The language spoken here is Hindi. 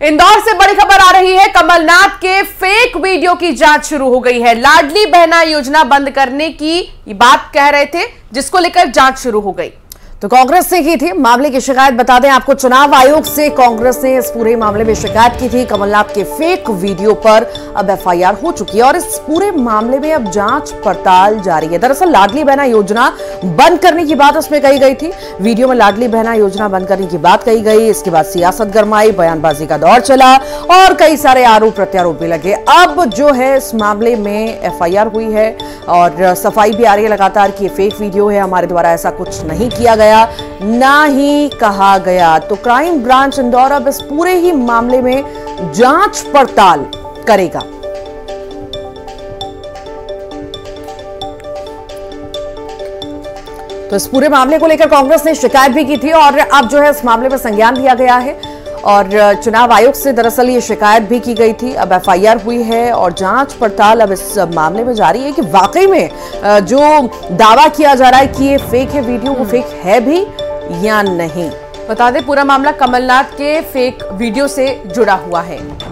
इंदौर से बड़ी खबर आ रही है। कमलनाथ के फेक वीडियो की जांच शुरू हो गई है। लाडली बहना योजना बंद करने की बात कह रहे थे, जिसको लेकर जांच शुरू हो गई। तो कांग्रेस ने की थी मामले की शिकायत। बता दें आपको, चुनाव आयोग से कांग्रेस ने इस पूरे मामले में शिकायत की थी। कमलनाथ के फेक वीडियो पर अब एफआईआर हो चुकी है और इस पूरे मामले में अब जांच पड़ताल जारी है। दरअसल लाडली बहना योजना बंद करने की बात उसमें कही गई थी। वीडियो में लाडली बहना योजना बंद करने की बात कही गई। इसके बाद सियासत गरमाई, बयानबाजी का दौर चला और कई सारे आरोप प्रत्यारोप भी लगे। अब जो है इस मामले में एफआईआर हुई है और सफाई भी आ रही है लगातार कि ये फेक वीडियो है, हमारे द्वारा ऐसा कुछ नहीं किया गया, ना ही कहा गया। तो क्राइम ब्रांच इंदौर अब इस पूरे ही मामले में जांच पड़ताल करेगा। तो इस पूरे मामले को लेकर कांग्रेस ने शिकायत भी की थी और अब जो है इस मामले में संज्ञान लिया गया है और चुनाव आयोग से दरअसल ये शिकायत भी की गई थी। अब एफआईआर हुई है और जांच पड़ताल अब इस मामले में जारी है कि वाकई में जो दावा किया जा रहा है कि ये फेक है वीडियो, वो फेक है भी या नहीं। बता दें पूरा मामला कमलनाथ के फेक वीडियो से जुड़ा हुआ है।